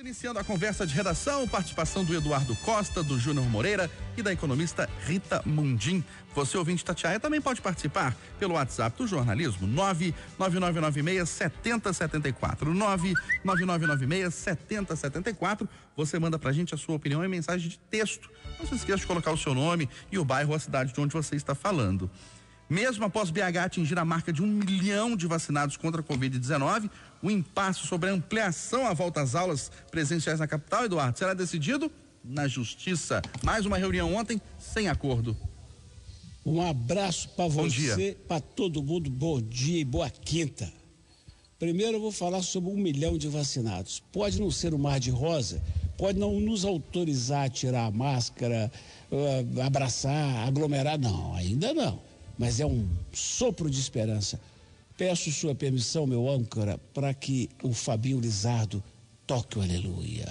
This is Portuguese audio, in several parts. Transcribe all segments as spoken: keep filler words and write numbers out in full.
Iniciando a conversa de redação, participação do Eduardo Costa, do Júnior Moreira e da economista Rita Mundim. Você, ouvinte Itatiaia, também pode participar pelo WhatsApp do jornalismo, nove nove nove nove seis sete zero sete quatro, nove nove nove nove seis sete zero sete quatro. Você manda pra gente a sua opinião em mensagem de texto. Não se esqueça de colocar o seu nome e o bairro ou a cidade de onde você está falando. Mesmo após B H atingir a marca de um milhão de vacinados contra a covid dezenove, o impasse sobre a ampliação à volta às aulas presenciais na capital, Eduardo, será decidido na Justiça. Mais uma reunião ontem sem acordo. Um abraço para você, para todo mundo, bom dia e boa quinta. Primeiro eu vou falar sobre um milhão de vacinados. Pode não ser um mar de rosa, pode não nos autorizar a tirar a máscara, uh, abraçar, aglomerar, não, ainda não. Mas é um sopro de esperança. Peço sua permissão, meu âncora, para que o Fabinho Lizardo toque o aleluia.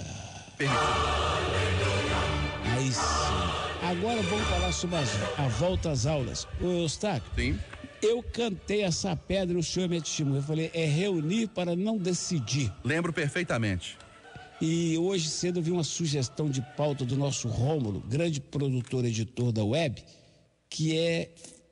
Aleluia. Aí sim. Agora vamos falar sobre as, a volta às aulas. Ô, Eustáquio. Sim. Eu cantei essa pedra e o senhor me testemunhou. Eu falei, é reunir para não decidir. Lembro perfeitamente. E hoje cedo eu vi uma sugestão de pauta do nosso Rômulo, grande produtor editor da web, que é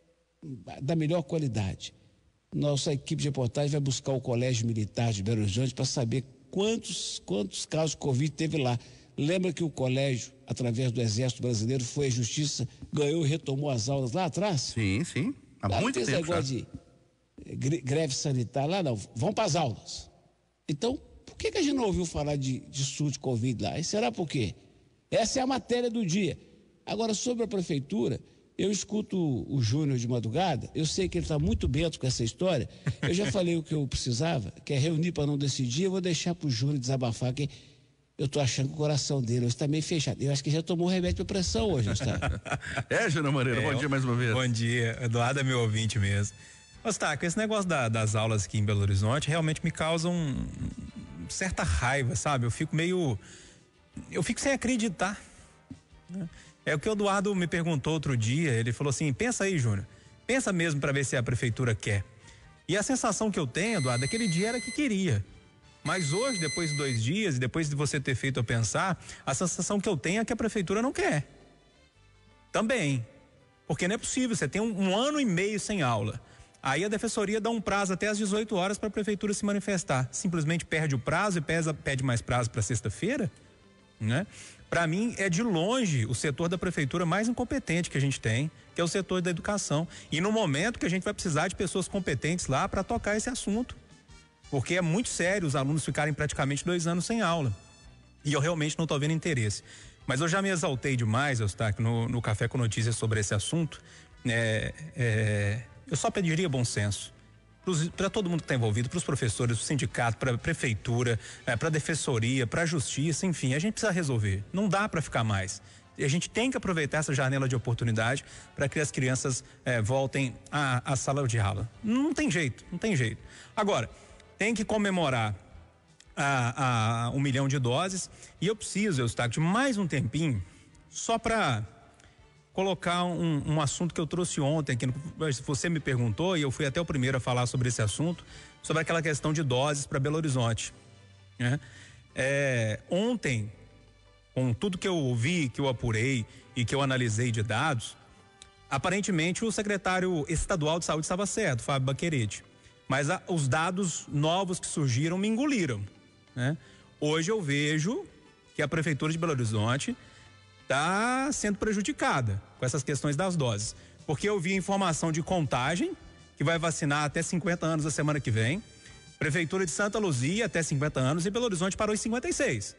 da melhor qualidade. Nossa equipe de reportagem vai buscar o Colégio Militar de Belo Horizonte para saber quantos, quantos casos de Covid teve lá. Lembra que o colégio, através do Exército Brasileiro, foi à Justiça, ganhou e retomou as aulas lá atrás? Sim, sim. Há lá muito não tempo tem negócio de greve sanitária lá, não. Vão para as aulas. Então, por que, que a gente não ouviu falar de, de surto de Covid lá? E será por quê? Essa é a matéria do dia. Agora, sobre a prefeitura, eu escuto o Júnior de madrugada, eu sei que ele está muito bento com essa história, eu já falei o que eu precisava, que é reunir para não decidir, eu vou deixar para o Júnior desabafar, que eu estou achando que o coração dele está meio fechado. Eu acho que já tomou remédio para pressão hoje, está? É, Júnior Moreira, é, bom dia mais uma vez. Bom dia, Eduardo é meu ouvinte mesmo. Ostáquio, esse negócio da, das aulas aqui em Belo Horizonte realmente me causa um, certa raiva, sabe? Eu fico meio, eu fico sem acreditar, né? É o que o Eduardo me perguntou outro dia, ele falou assim, pensa aí, Júnior, pensa mesmo para ver se a prefeitura quer. E a sensação que eu tenho, Eduardo, daquele dia era que queria. Mas hoje, depois de dois dias, e depois de você ter feito eu pensar, a sensação que eu tenho é que a prefeitura não quer. Também. Porque não é possível, você tem um, um ano e meio sem aula. Aí a defensoria dá um prazo até às dezoito horas para a prefeitura se manifestar. Simplesmente perde o prazo e pesa, pede mais prazo para sexta-feira, né? Para mim é de longe o setor da prefeitura mais incompetente que a gente tem, que é o setor da educação. E no momento que a gente vai precisar de pessoas competentes lá para tocar esse assunto. Porque é muito sério os alunos ficarem praticamente dois anos sem aula. E eu realmente não estou vendo interesse. Mas eu já me exaltei demais, Eustáquio, no, no Café com Notícias sobre esse assunto. É, é, eu só pediria bom senso para todo mundo que está envolvido, para os professores, para o sindicato, para a prefeitura, é, para a defensoria, para a justiça, enfim, a gente precisa resolver. Não dá para ficar mais. A gente tem que aproveitar essa janela de oportunidade para que as crianças é, voltem à, à sala de aula. Não tem jeito, não tem jeito. Agora, tem que comemorar a, a um milhão de doses e eu preciso, Eustáquio, de mais um tempinho só para colocar um, um assunto que eu trouxe ontem aqui, você me perguntou e eu fui até o primeiro a falar sobre esse assunto, sobre aquela questão de doses para Belo Horizonte, né? É, ontem, com tudo que eu ouvi, que eu apurei e que eu analisei de dados, aparentemente o secretário estadual de saúde estava certo, Fábio Baquerete, mas a, os dados novos que surgiram me engoliram, né? Hoje eu vejo que a prefeitura de Belo Horizonte está sendo prejudicada com essas questões das doses, porque eu vi informação de Contagem, que vai vacinar até cinquenta anos a semana que vem, Prefeitura de Santa Luzia até cinquenta anos e Belo Horizonte parou em cinquenta e seis.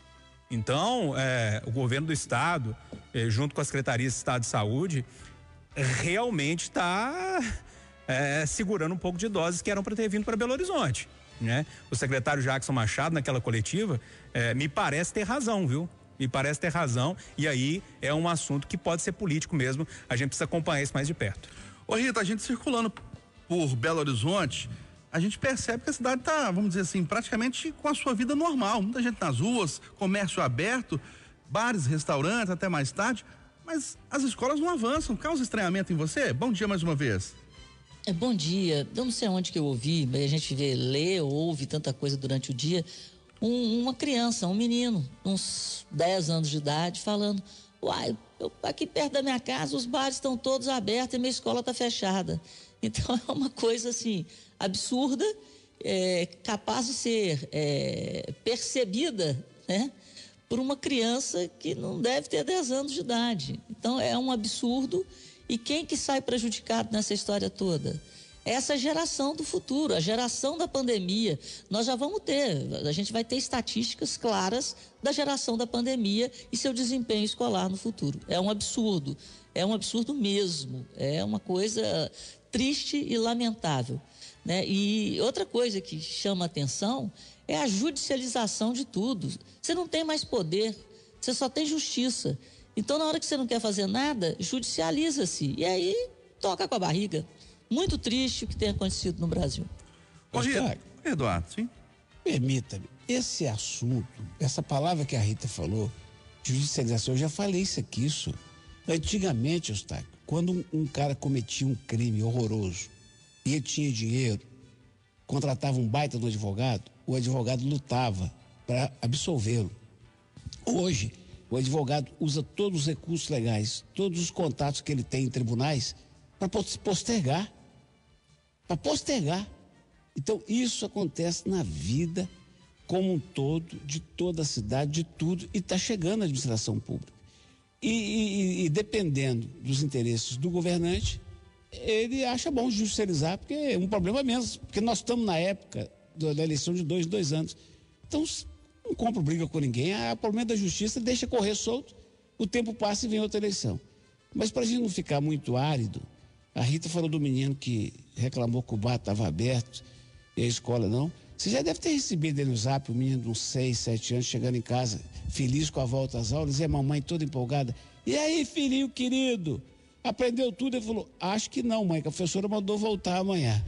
Então, é, o governo do estado, é, junto com a Secretaria de Estado de Saúde, realmente está é, segurando um pouco de doses que eram para ter vindo para Belo Horizonte, né? O secretário Jackson Machado, naquela coletiva, é, me parece ter razão, viu? Me parece ter razão, e aí é um assunto que pode ser político mesmo, a gente precisa acompanhar isso mais de perto. Ô Rita, a gente circulando por Belo Horizonte, a gente percebe que a cidade está, vamos dizer assim, praticamente com a sua vida normal, muita gente nas ruas, comércio aberto, bares, restaurantes, até mais tarde, mas as escolas não avançam, causa estranhamento em você? Bom dia mais uma vez. É, bom dia, eu não sei onde que eu ouvi, mas a gente vê, lê, ouve tanta coisa durante o dia. um, uma criança, um menino, uns dez anos de idade, falando: uai, eu, aqui perto da minha casa os bares estão todos abertos e minha escola está fechada. Então é uma coisa assim, absurda, é, capaz de ser é, percebida, né, por uma criança que não deve ter dez anos de idade. Então é um absurdo. E quem que sai prejudicado nessa história toda? Essa geração do futuro, a geração da pandemia. Nós já vamos ter, a gente vai ter estatísticas claras da geração da pandemia e seu desempenho escolar no futuro. É um absurdo, é um absurdo mesmo, é uma coisa triste e lamentável, né? E outra coisa que chama atenção é a judicialização de tudo. Você não tem mais poder, você só tem justiça. Então, na hora que você não quer fazer nada, judicializa-se e aí toca com a barriga. Muito triste o que tem acontecido no Brasil. Oscar, Eduardo, sim? Permita-me, esse assunto, essa palavra que a Rita falou, judicialização, eu já falei isso aqui, isso. Antigamente, Eustáquio, quando um, um cara cometia um crime horroroso e ele tinha dinheiro, contratava um baita do advogado, o advogado lutava para absolvê-lo. Hoje, o advogado usa todos os recursos legais, todos os contatos que ele tem em tribunais para postergar. Para postergar. Então, isso acontece na vida como um todo, de toda a cidade, de tudo, e está chegando à administração pública. E, e, e dependendo dos interesses do governante, ele acha bom judicializar, porque é um problema mesmo, porque nós estamos na época da, da eleição de dois, dois anos. Então, não compra briga com ninguém, é o problema da justiça, deixa correr solto, o tempo passa e vem outra eleição. Mas para a gente não ficar muito árido, a Rita falou do menino que reclamou que o bar estava aberto e a escola não. Você já deve ter recebido ele no zap, o menino de uns seis, sete anos, chegando em casa, feliz com a volta às aulas, e a mamãe toda empolgada. E aí, filhinho querido, aprendeu tudo? Ele falou: acho que não, mãe, que a professora mandou voltar amanhã.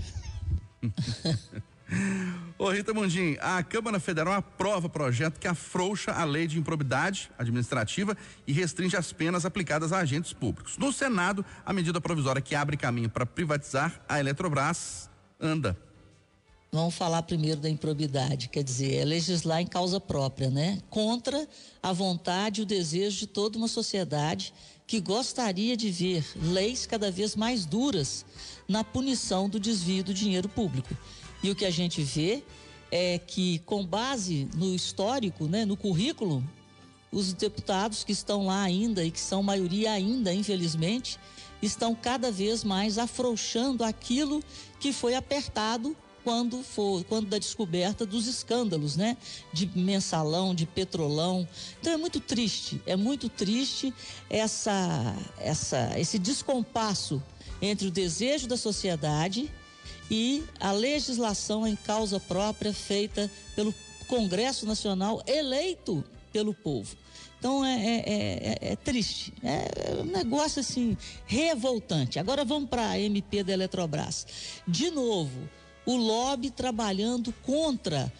Ô Rita Mundim, a Câmara Federal aprova projeto que afrouxa a lei de improbidade administrativa e restringe as penas aplicadas a agentes públicos. No Senado, a medida provisória que abre caminho para privatizar a Eletrobras anda. Vamos falar primeiro da improbidade, quer dizer, é legislar em causa própria, né? Contra a vontade e o desejo de toda uma sociedade que gostaria de ver leis cada vez mais duras na punição do desvio do dinheiro público. E o que a gente vê é que, com base no histórico, né, no currículo, os deputados que estão lá ainda e que são maioria ainda, infelizmente, estão cada vez mais afrouxando aquilo que foi apertado quando for, quando da descoberta dos escândalos, né? De mensalão, de petrolão. Então é muito triste, é muito triste essa, essa, esse descompasso entre o desejo da sociedade e a legislação em causa própria feita pelo Congresso Nacional, eleito pelo povo. Então é, é, é, é triste, é um negócio assim revoltante. Agora vamos para a M P da Eletrobras. De novo, o lobby trabalhando contra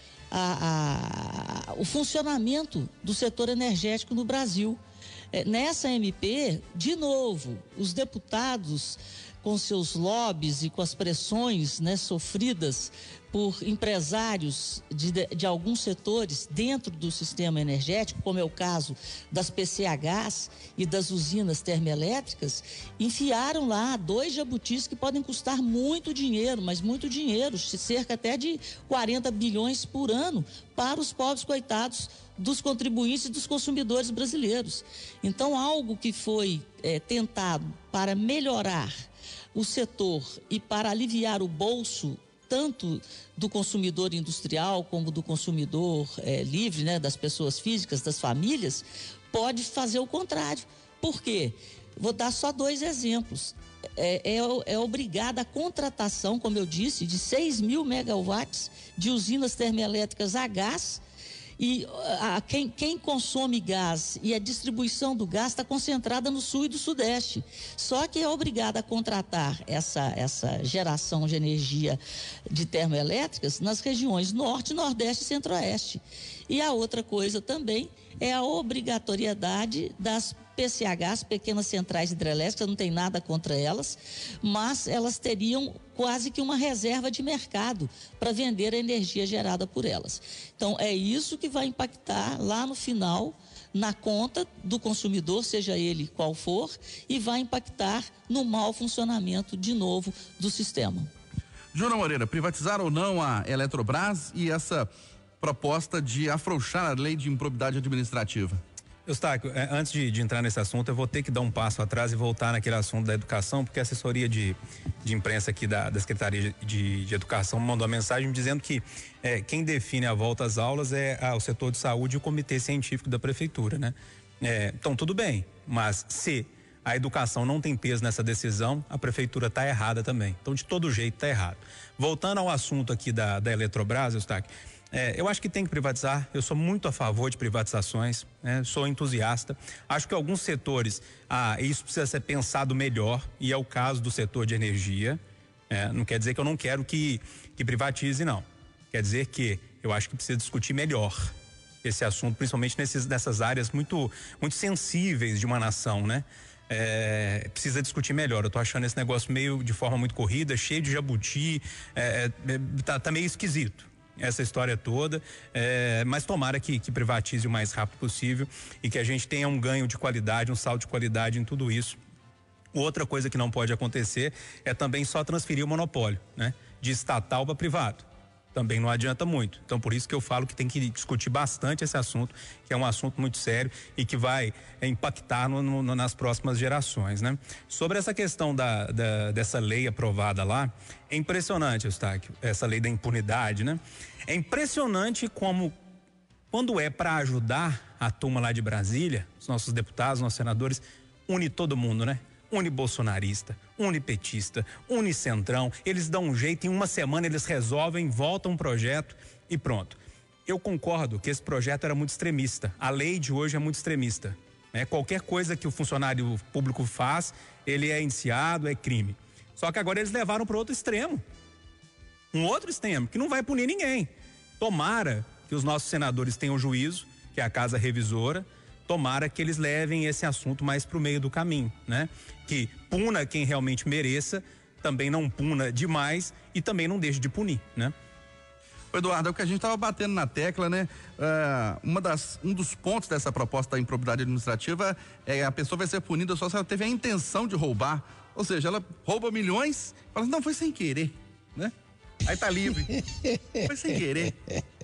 a, a, o funcionamento do setor energético no Brasil. É, nessa M P, de novo, os deputados, com seus lobbies e com as pressões, né, sofridas por empresários de, de alguns setores dentro do sistema energético, como é o caso das P C Hs e das usinas termoelétricas, enfiaram lá dois jabutis que podem custar muito dinheiro, mas muito dinheiro, cerca até de quarenta bilhões por ano, para os pobres coitados dos contribuintes e dos consumidores brasileiros. Então, algo que foi é, tentado para melhorar o setor e para aliviar o bolso tanto do consumidor industrial como do consumidor é, livre, né, das pessoas físicas, das famílias, pode fazer o contrário. Por quê? Vou dar só dois exemplos. É, é, é obrigada a contratação, como eu disse, de seis mil megawatts de usinas termoelétricas a gás. E a, quem, quem consome gás e a distribuição do gás está concentrada no sul e do sudeste. Só que é obrigada a contratar essa, essa geração de energia de termoelétricas nas regiões norte, nordeste e centro-oeste. E a outra coisa também é a obrigatoriedade das P C Hs, pequenas centrais hidrelétricas, não tem nada contra elas, mas elas teriam quase que uma reserva de mercado para vender a energia gerada por elas. Então, é isso que vai impactar lá no final na conta do consumidor, seja ele qual for, e vai impactar no mau funcionamento, de novo, do sistema. Júnior Moreira, privatizar ou não a Eletrobras e essa proposta de afrouxar a lei de improbidade administrativa? Eustáquio, antes de, de entrar nesse assunto, eu vou ter que dar um passo atrás e voltar naquele assunto da educação, porque a assessoria de, de imprensa aqui da, da Secretaria de, de Educação mandou uma mensagem dizendo que é, quem define a volta às aulas é a, o setor de saúde e o comitê científico da prefeitura, né? É, então, tudo bem, mas se a educação não tem peso nessa decisão, a prefeitura está errada também. Então, de todo jeito, está errado. Voltando ao assunto aqui da, da Eletrobras, Eustáquio, É, eu acho que tem que privatizar, eu sou muito a favor de privatizações, né? Sou entusiasta, acho que alguns setores, ah, isso precisa ser pensado melhor, e é o caso do setor de energia, é, não quer dizer que eu não quero que, que privatize, não, quer dizer que eu acho que precisa discutir melhor esse assunto, principalmente nesses, nessas áreas muito, muito sensíveis de uma nação, né? É, precisa discutir melhor. Eu tô achando esse negócio meio de forma muito corrida, cheio de jabuti, é, é, tá, tá meio esquisito essa história toda, é, mas tomara que, que privatize o mais rápido possível e que a gente tenha um ganho de qualidade, um salto de qualidade em tudo isso. Outra coisa que não pode acontecer é também só transferir o monopólio, né? De estatal para privado. Também não adianta muito. Então, por isso que eu falo que tem que discutir bastante esse assunto, que é um assunto muito sério e que vai é, impactar no, no, nas próximas gerações, né? Sobre essa questão da, da, dessa lei aprovada lá, é impressionante, Eustáquio, essa lei da impunidade, né? É impressionante como, quando é para ajudar a turma lá de Brasília, os nossos deputados, nossos senadores, une todo mundo, né? Unibolsonarista, unipetista, unicentrão, eles dão um jeito, em uma semana eles resolvem, voltam um projeto e pronto. Eu concordo que esse projeto era muito extremista, a lei de hoje é muito extremista, né? Qualquer coisa que o funcionário público faz, ele é indiciado, é crime. Só que agora eles levaram para outro extremo, um outro extremo, que não vai punir ninguém. Tomara que os nossos senadores tenham juízo, que é a casa revisora, tomara que eles levem esse assunto mais para o meio do caminho, né? Que puna quem realmente mereça, também não puna demais e também não deixe de punir, né? Eduardo, é o que a gente estava batendo na tecla, né? Uh, uma das, um dos pontos dessa proposta da improbidade administrativa é a pessoa vai ser punida só se ela teve a intenção de roubar, ou seja, ela rouba milhões, fala assim, não, foi sem querer, né? Aí tá livre, foi sem querer.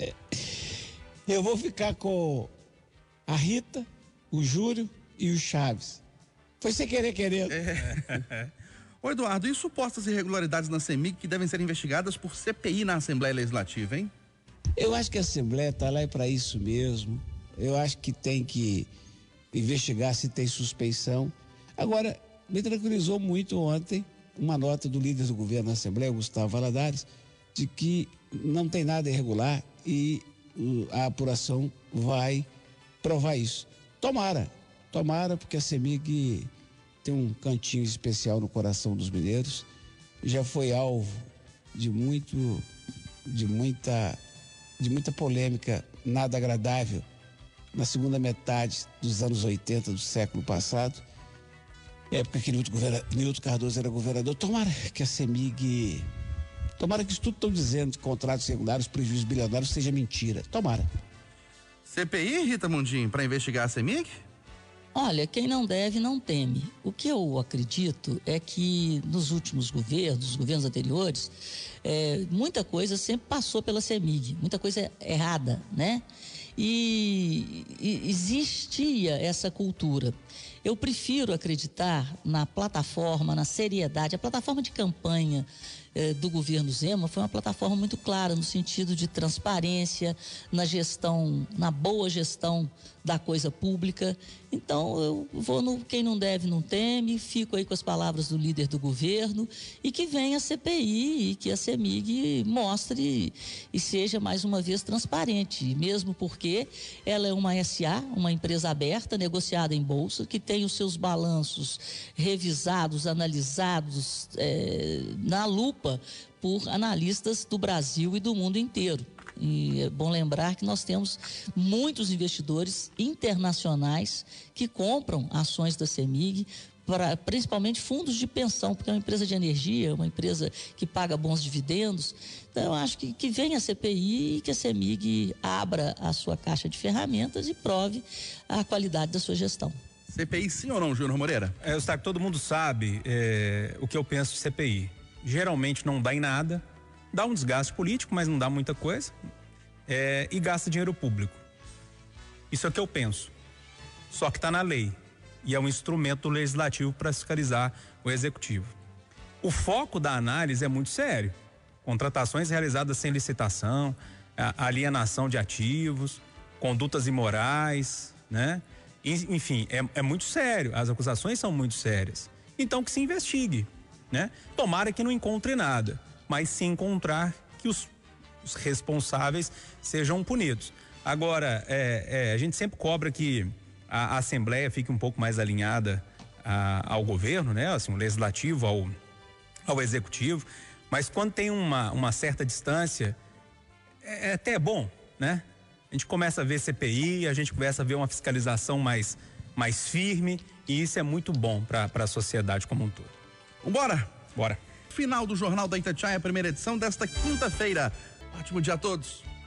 Eu vou ficar com a Rita, o Júlio e o Chaves. Foi sem querer querendo. É. Ô Eduardo, e supostas irregularidades na CEMIG que devem ser investigadas por C P I na Assembleia Legislativa, hein? Eu acho que a Assembleia está lá para isso mesmo. Eu acho que tem que investigar se tem suspeição. Agora, me tranquilizou muito ontem uma nota do líder do governo na Assembleia, Gustavo Valadares, de que não tem nada irregular e a apuração vai provar isso. Tomara, tomara, porque a CEMIG tem um cantinho especial no coração dos mineiros, já foi alvo de muito, de muita, de muita polêmica nada agradável na segunda metade dos anos oitenta do século passado, época que Nilton Cardoso era governador. Tomara que a CEMIG, tomara que isso tudo estão dizendo de contratos regulares, prejuízos bilionários, seja mentira. Tomara. C P I, Rita Mundim, para investigar a CEMIG? Olha, quem não deve não teme. O que eu acredito é que nos últimos governos, os governos anteriores, é, muita coisa sempre passou pela CEMIG, muita coisa errada, né? E, e existia essa cultura. Eu prefiro acreditar na plataforma, na seriedade. A plataforma de campanha eh, do governo Zema foi uma plataforma muito clara no sentido de transparência, na gestão, na boa gestão da coisa pública. Então, eu vou no quem não deve não teme, fico aí com as palavras do líder do governo e que venha a C P I e que a CEMIG mostre e seja mais uma vez transparente, mesmo porque ela é uma S A, uma empresa aberta, negociada em bolsa, que tem os seus balanços revisados, analisados é, na lupa por analistas do Brasil e do mundo inteiro. E é bom lembrar que nós temos muitos investidores internacionais que compram ações da CEMIG, para, principalmente fundos de pensão, porque é uma empresa de energia, uma empresa que paga bons dividendos. Então, eu acho que, que venha a C P I e que a CEMIG abra a sua caixa de ferramentas e prove a qualidade da sua gestão. C P I sim ou não, Júnior Moreira? É, Eustáquio, todo mundo sabe é, o que eu penso de C P I. Geralmente não dá em nada, dá um desgaste político, mas não dá muita coisa, é, e gasta dinheiro público. Isso é o que eu penso. Só que está na lei e é um instrumento legislativo para fiscalizar o executivo. O foco da análise é muito sério. Contratações realizadas sem licitação, alienação de ativos, condutas imorais, né? Enfim, é, é muito sério, as acusações são muito sérias. Então que se investigue, né? Tomara que não encontre nada, mas se encontrar, que os, os responsáveis sejam punidos. Agora, é, é, a gente sempre cobra que a, a Assembleia fique um pouco mais alinhada a, ao governo, né? Assim, o legislativo ao, ao executivo, mas quando tem uma, uma certa distância, é, é até bom, né? A gente começa a ver C P I, a gente começa a ver uma fiscalização mais, mais firme, e isso é muito bom para a sociedade como um todo. Vambora? Bora. Final do Jornal da Itatiaia, primeira edição desta quinta-feira. Ótimo dia a todos.